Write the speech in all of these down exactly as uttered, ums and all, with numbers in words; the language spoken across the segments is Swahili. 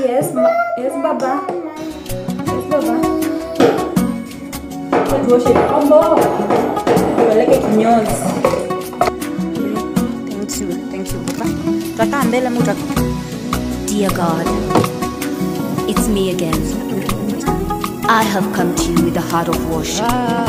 Yes, ma yes, Baba. Yes, Baba. Let's wash it. Oh, no. You're like a kinyozi. Thank you. Thank you, Baba. Dear God, it's me again. I have come to you with a heart of worship.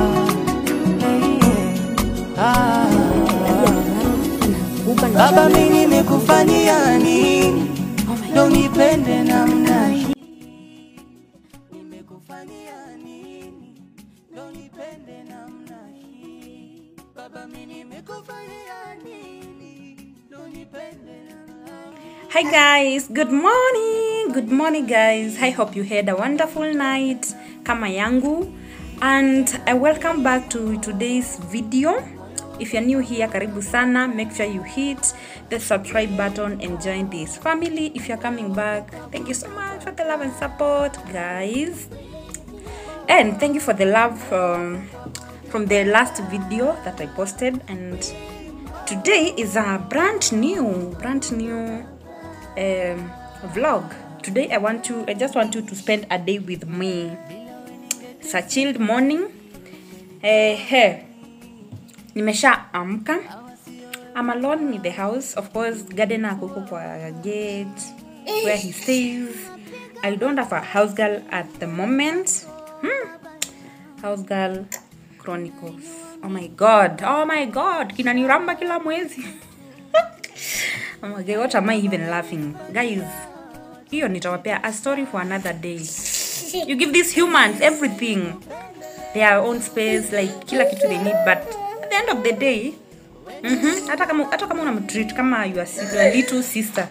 Baba, mimi nimekufanyia nini? Ndio nipende namna hii. Nimekufanyia nini? Ndio nipende namna hii. Baba, mimi nimekufanyia nini? Ndio nipende namna hii. Hi guys, good morning. Good morning guys. I hope you had a wonderful night kama yangu, and I welcome back to today's video. If you're new here, karibu sana. Make sure you hit the subscribe button and join this family. If you're coming back, thank you so much for the love and support, guys. And thank you for the love from from the last video that I posted. And today is a brand new, brand new um, vlog. Today I want to, I just want you to spend a day with me. It's a chilled morning. Uh, hey. Nimesha amka. I'm alone in the house. Of course, gardener akoko kwa gate where he stays. I don't have a house girl at the moment. Hmm. House girl chronicles. Oh my god. Oh my god. Kinaniramba kila mwezi. Oh my god, what am I even laughing? Guys, hiyo nitawapea a story for another day. You give these humans everything. Their own space, like kila kitu they need, but at the end of the day, mhm, hata kama hata kama unamtreat kama your sister, little sister.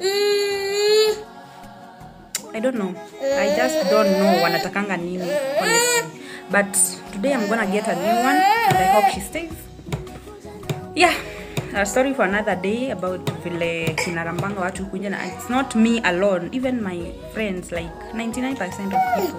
I don't know. I just don't know wanatakanga nini, honestly. But today I'm gonna get a new one, and I hope she stays. Yeah, a story for another day about vile kinarambanga watu kunja na it's not me alone, even my friends, like ninety-nine percent of people.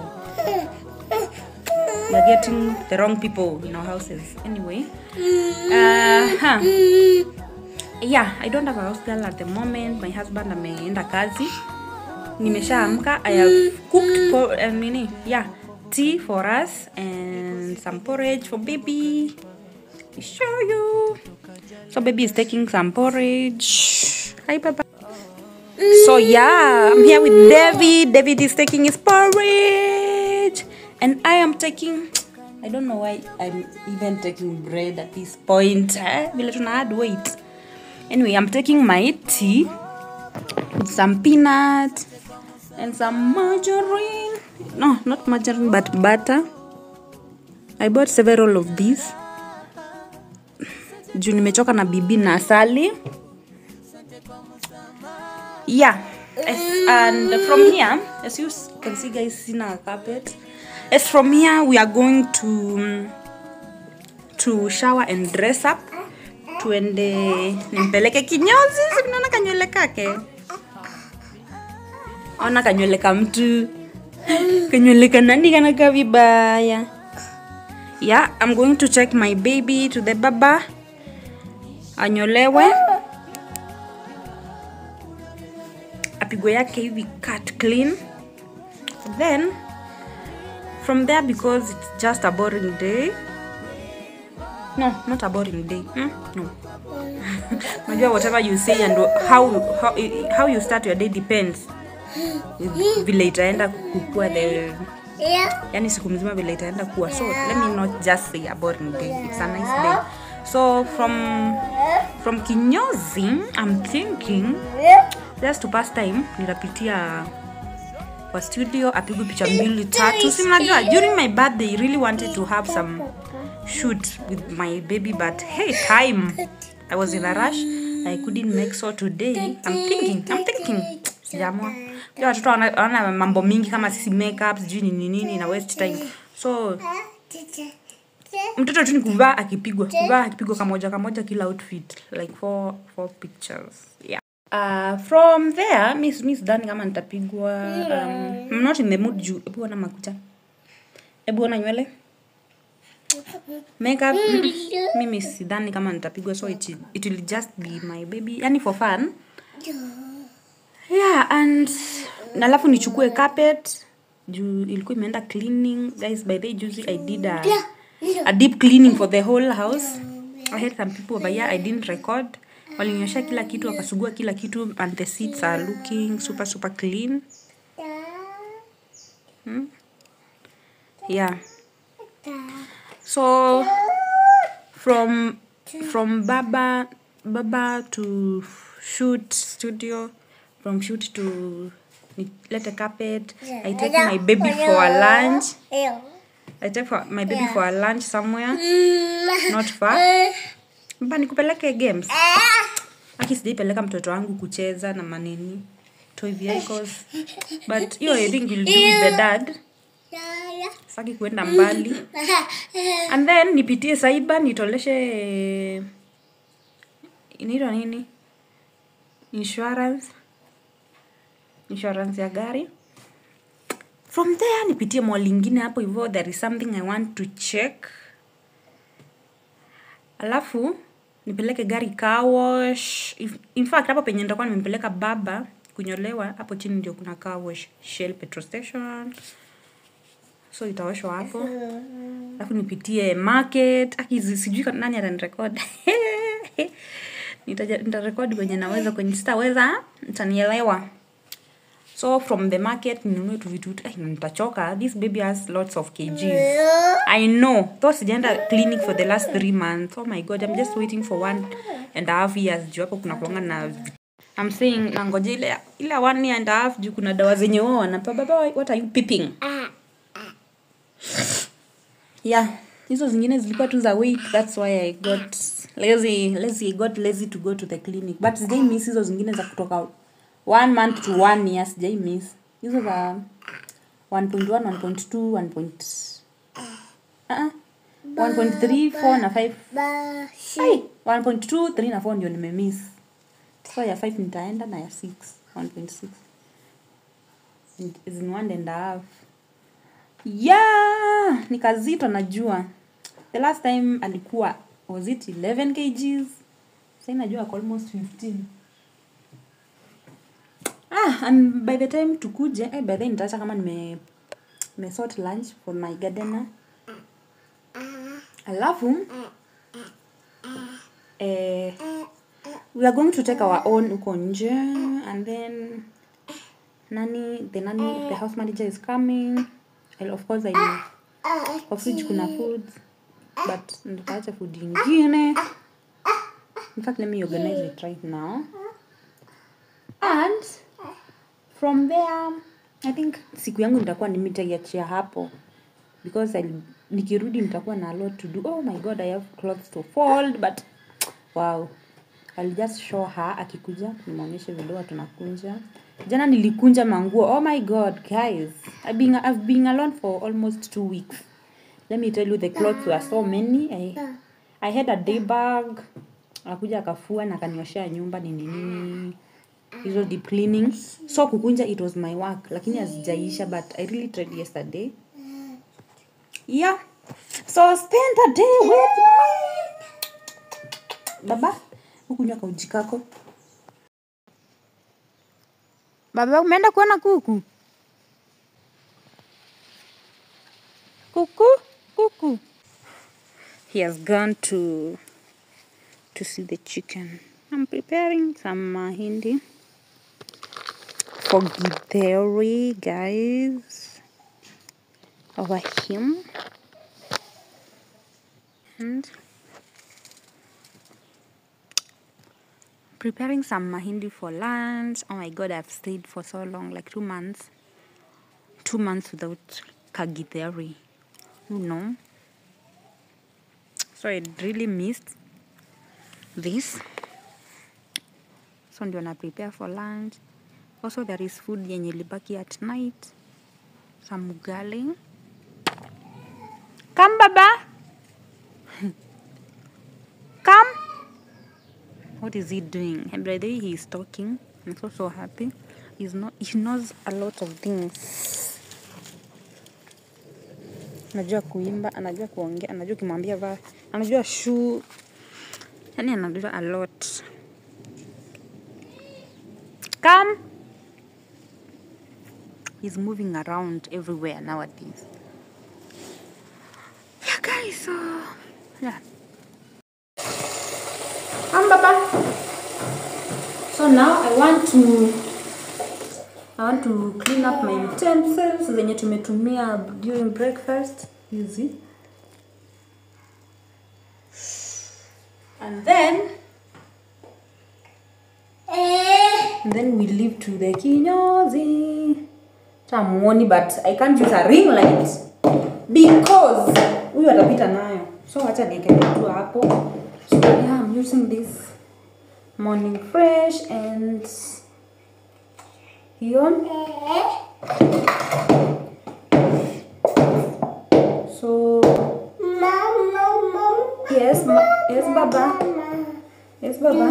We're getting the wrong people in our houses. Anyway, uh, huh. Yeah, I don't have a house girl at the moment. My husband ameenda kazi. Nimesha amka. I have cooked po uh, nini? Yeah, tea for us and some porridge for baby. Let me show you. So baby is taking some porridge. Hi, Papa. So yeah, I'm here with David. David is taking his porridge. And I am taking, I don't know why I'm even taking bread at this point. Eh? Wait. Anyway, I'm taking my tea with some peanut and some margarine. No, not margarine, but butter. I bought several of these. Juu nimechoka na bibi na asali. Yeah. As, and from here, as you can see guys, in our carpet. As from here, we are going to to shower and dress up. Tuende nimpeleke kinyozi, sinaona kanywele kake. Ona kanywele ka mtu. Kanywele kanani kanaka vibaya. Yeah, I'm going to take my baby to the baba. Anyolewe. Apigwe yake hivi cut clean. Then from there, because it's just a boring day. No, not a boring day. Hmm? No. Maybe whatever you say and how how how you start your day depends. Vile itaenda kukua the yani siku mzima vile itaenda kuwa. So let me not just say a boring day. It's a nice day. So from from kinyozi, I'm thinking just to pass time nitapitia kwa studio apigwe picha mbili tatu. Si mnajua during my birthday I really wanted to have some shoot with my baby, but hey, time, I was in a rush. I couldn't make, so today I'm thinking I'm thinking sijamwa. Kwa watoto wana mambo mingi kama sisi makeup sijui nini nini na waste time. So mtoto tu ni kuvaa akipigwa kuvaa akipigwa kamoja kamoja kila outfit, like four four pictures. Yeah. Uh, from there, Miss Miss Dani kama nitapigwa. Um, I'm not in the mood juu. Ebu wana makucha. Ebu wana nywele. Makeup. Mimi sidhani kama nitapigwa, so it, it will just be my baby. Yani for fun. Yeah, and na alafu nichukue carpet juu ilikuwa imeenda cleaning. Guys, by the way, juzi I did a, a deep cleaning for the whole house. I had some people over here, I didn't record. Walinyosha kila kitu, wakasugua kila kitu, and the seats are looking super super clean. Hmm? Yeah. So from from Baba Baba to shoot studio, from shoot to let a carpet. I take my baby for a lunch. I take for my baby for a lunch somewhere, not far. Mba nikupeleke games. Aki sijaipeleka mtoto wangu kucheza na manini toy vehicles, but you I think we'll do with the dad. Saki kuenda mbali. And then nipitie Saiba nitoleshe inaitwa nini? Insurance. Insurance ya gari. From there nipitie mall lingine hapo hivyo, there is something I want to check. Alafu nipeleke gari car wash. If, in fact hapo penye nitakuwa nimempeleka baba kunyolewa, hapo chini ndio kuna car wash, Shell petrol station. So itaoshwa hapo. Alafu nipitie market. Aki sijui nani atanirecord. Nitaja nitarecord kwenye naweza, kwenye sitaweza mtanielewa. So from the market ninunue tu vitu. Eh, nitachoka. This baby has lots of kgs. I know. Though sijaenda clinic for the last three months. Oh my god, I'm just waiting for one and a half years. Juu hapo kuna kuanga na I'm saying nangoje ile ile one year and a half juu kuna dawa zenye wao wanapa. Baba, what are you peeping? Yeah, hizo zingine zilikuwa tu za weight. That's why I got lazy. Lazy I got lazy to go to the clinic. But sijai miss hizo zingine za kutoka one month to one year. Sijai miss hizo za one point one, one point two, one. Uh-uh. one point three, four na five. Hey, one point two, three na four ndio nimemiss. So ya five nitaenda na ya six, one point six. Is in one and a half. Yeah, nikazito najua. The last time alikuwa, was it eleven kgs? Sasa najua almost fifteen. Ah, and by the time tukuje, eh, by then nitaacha kama nime nime sort lunch for my gardener. Alafu eh we are going to take our own uko nje, and then Nanny, the nanny, the house manager is coming. Well, of course I know. Kwa fridge kuna food, but nitaacha food ingine. In fact, let me organize it right now. And from there, I think siku yangu nitakuwa nimeiachia hapo, because I nikirudi nitakuwa na a lot to do. Oh my god, I have clothes to fold, but wow. I'll just show her akikuja nimuonyeshe vile tunakunja. Jana nilikunja manguo. Oh my god, guys. I've been I've been alone for almost two weeks. Let me tell you, the clothes were so many. I I had a day bag. Akuja akafua na kanioshea nyumba nini nini. Hizo deep cleaning. So kukunja, it was my work. Lakini hazijaisha, but I really tried yesterday. Yeah. So spend a day with me. Baba, ukunywa kauji kako. Baba, umeenda kuona kuku? Kuku? Kuku. He has gone to to see the chicken. I'm preparing some mahindi for githeri, guys, over him. And preparing some mahindi for lunch. Oh my god, I've stayed for so long, like two months. Two months without kagitheri. You know. So I really missed this. So ndio na prepare for lunch. Also there is food yenye libaki at night. Some ugali. Come, Baba. Come. What is he doing? And by the way, he is talking. I'm so so happy. He's not. He knows a lot of things. Anajua kuimba, anajua kuongea, anajua kimwambia va, anajua shoe. Yani anajua a lot. Come. He's moving around everywhere nowadays. Yeah, guys, so yeah. Um, Baba. So now I want to I want to clean up my utensils zenye tumetumia during breakfast. Easy. And then and then we leave to the kinyozi. Tamuoni, but I can't use a ring light because huyu atapita nayo. So acha niweke tu hapo. So yeah, I'm using this Morning Fresh and here. So yes, ma yes, Baba. Yes, Baba.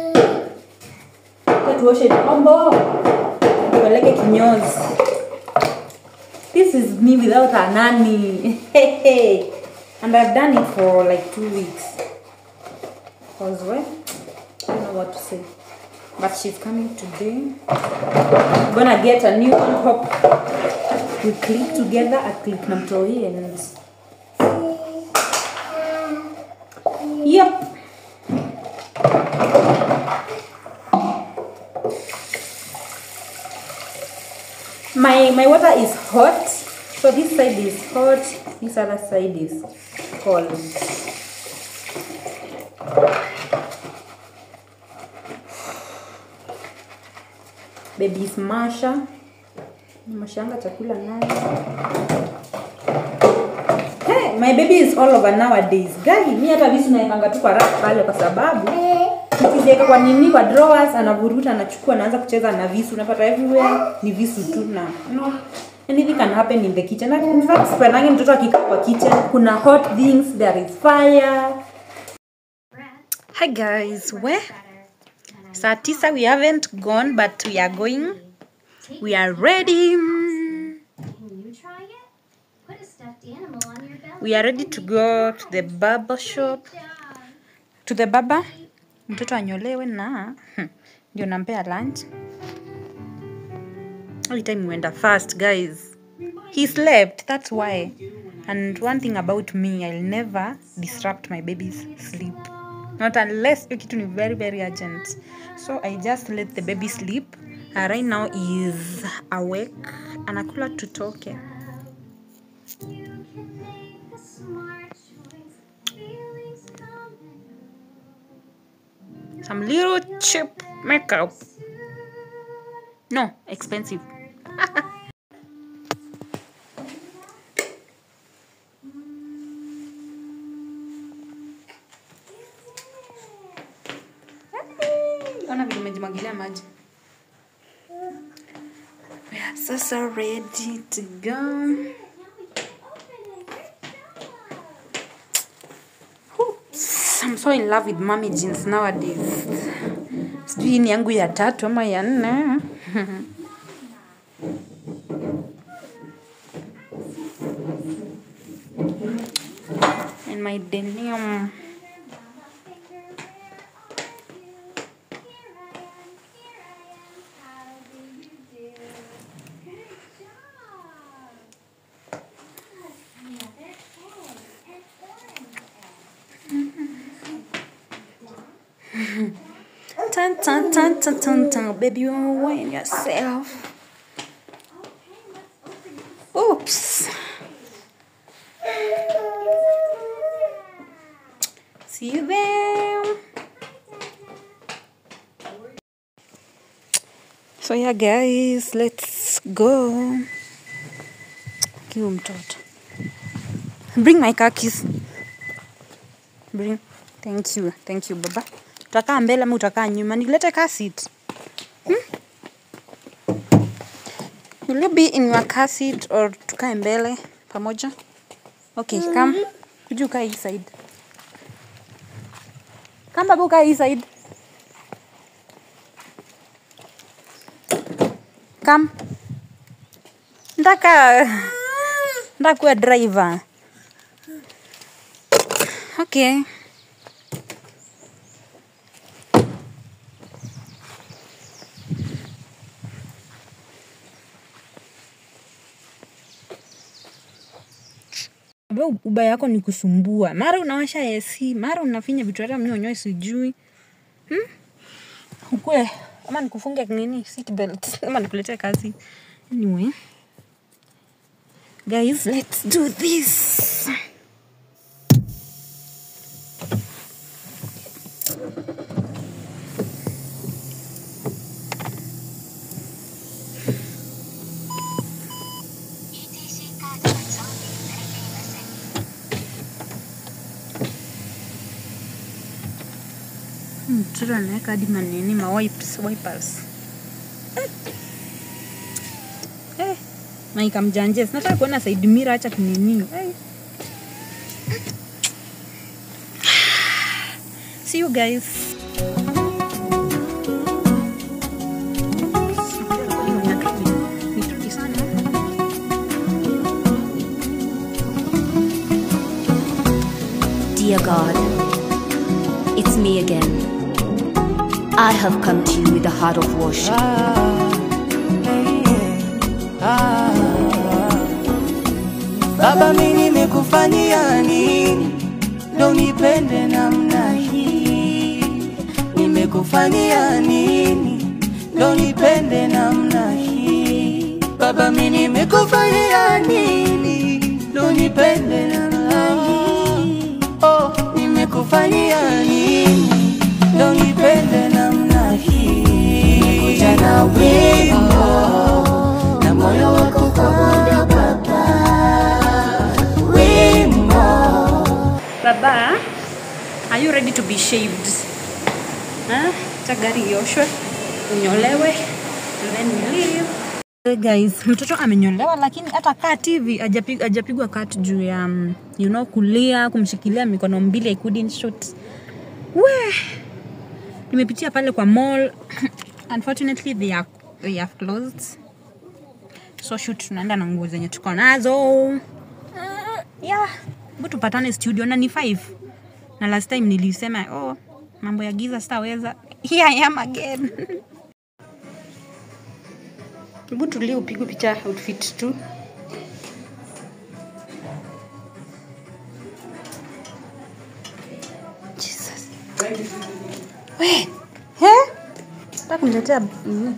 Tuoshe vyombo. Tupeleke kinyozi. This is me without a nanny. And I've done it for like two weeks. Cause what? I don't know what to say. But she's coming today. I'm gonna get a new one. Hope we click together. I click na mtoi and yep. My my water is hot. So this side is hot. This other side is cold. Baby is Masha. Mashanga chakula nayo. Hey, my baby is all over nowadays. Guy, mimi hata visu naipanga tu kwa rack pale kwa sababu nikiziweka kwa nini kwa drawers anavuruta anachukua anaanza kucheza na visu unapata everywhere ni visu tu na no anything can happen in the kitchen. In fact, sipanangi mtoto akikaa kwa kitchen kuna hot things, there is fire. Hi guys, where saa tisa we haven't gone but we are going. We are ready. We are ready to go to the barber shop. To the barber. Mtoto anyolewe na ndio nampea lunch. Every time we went fast, guys. He slept, that's why. And one thing about me, I'll never disrupt my baby's sleep. Not unless it is very, very urgent. So I just let the baby sleep. Uh, right now he is awake. Anakula tutoke. Some little cheap makeup. No, expensive. Ona vile umejimwagilia maji. We are so, so ready to go. Oops. I'm so in love with mommy jeans nowadays. Sijui ni yangu ya tatu ama ya nne. And my denim. Tan tan tan tan tan tan, baby, you are weighing yourself. Oops. See you there. So yeah, guys, let's go. Give him tot. Bring my car keys. Bring. Thank you. Thank you, Baba. Utakaa mbele ama utakaa nyuma? Nilete car seat. Hmm? Will you be in your car seat or tukae mbele pamoja? Okay, come. Could you kaa hii side? Come Baba, kaa hii side. Come. Ndaka Ndaka kuwa driver. Okay. Wewe ubaya yako ni kusumbua. Mara unawasha A C, mara unafinya vitu hata mimi wenyewe sijui. Hmm? Ukwe, ama nikufunge nini seat belt, ama nikuletee kazi. Anyway. Guys, let's do this. Mtoto anaweka hadi manini ma wipes, wipers. Eh, na ikamjanjes. Nataka kuona side mirror acha kunini. Eh. See you guys. Dear God, it's me again. I have come to you with a heart of worship. Ah, hey, ah. Baba mimi nimekufanyia nini ndo nipende namna hii? Nimekufanyia nini ndo nipende namna hii? Baba mimi nimekufanyia nini ndo nipende namna hii? Oh, nimekufanyia nini ndo nipende namna hii? Kuja na wimbo na moyo wako kwa moyo Baba. Wimbo. Baba, are you ready to be shaved? Huh? Tagari yoshwe, unyolewe, and then we leave. Hey guys, mtoto amenyolewa lakini hata cut hivi hajapigwa hajapigwa cut juu ya um, you know kulia, kumshikilia mikono mbili I couldn't shoot. We. Nimepitia pale kwa mall. Unfortunately they are they have closed. So shoot tunaenda na nguo zenye tuko nazo. Uh, yeah. Hebu tupatane studio na ni five. Na last time nilisema oh mambo ya giza sitaweza. Here I am again. Hebu tulie upige picha outfit tu. Jesus. Wait. He? Nataka kuniletea mm.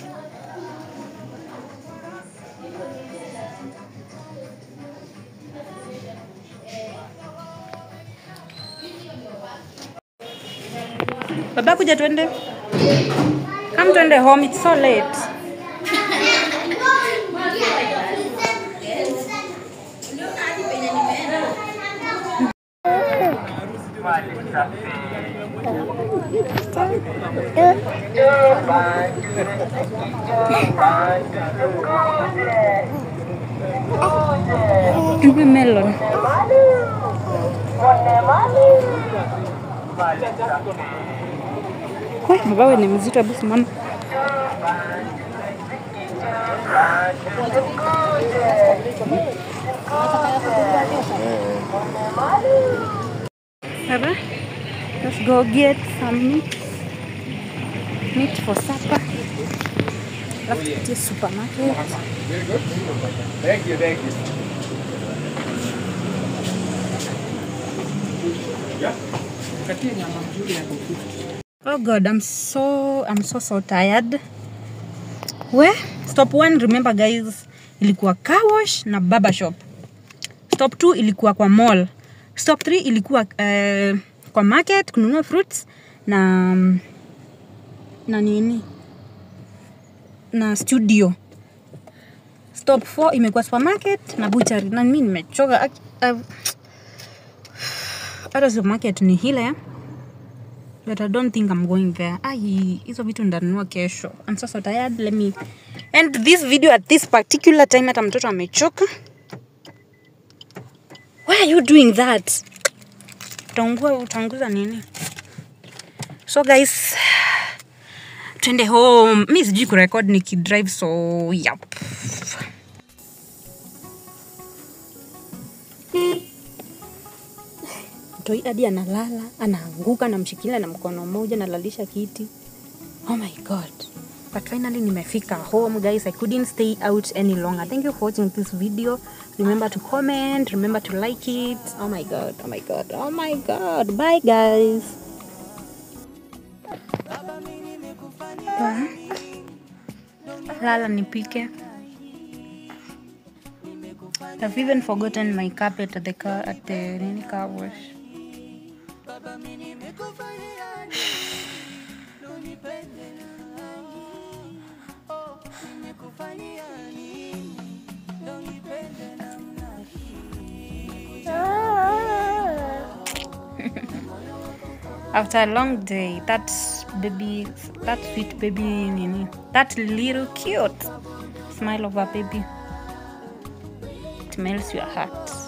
Baba kuja twende. Come twende home, it's so late. Nipe melon. Wah, baba wewe ni mzito hebu simama. Baba, let's go get some meat. Meat for supper. Let's get to supermarket. Thank you, thank you. Oh God, I'm so I'm so so tired. Where? Stop one, remember guys, ilikuwa car wash na barber shop. Stop two ilikuwa kwa mall. Stop three ilikuwa uh, kwa market kununua fruits na na nini? Na studio. Stop four imekuwa supermarket na butchery. Na mimi nimechoka. Uh, Hata supermarket ni hile. But I don't think I'm going there. Ai, hizo vitu ndanunua kesho. I'm so so tired. Let me end this video at this particular time. Hata mtoto amechoka. Why are you doing that? Utaungua utaunguza nini? So guys, twende home. Mimi sijui kurecord nikidrive so yep. Toi hadi analala, anaanguka na mshikilia na mkono mmoja na lalisha kiti. Oh my God. But finally nimefika home guys. I couldn't stay out any longer. Thank you for watching this video. Remember to comment, remember to like it. Oh my god, oh my god, oh my god. Bye guys. Ba. Lala nipike. I've even forgotten my carpet at the car at the nini car wash. After a long day, that baby, that sweet baby, nini, that little cute smile of a baby, it melts your heart.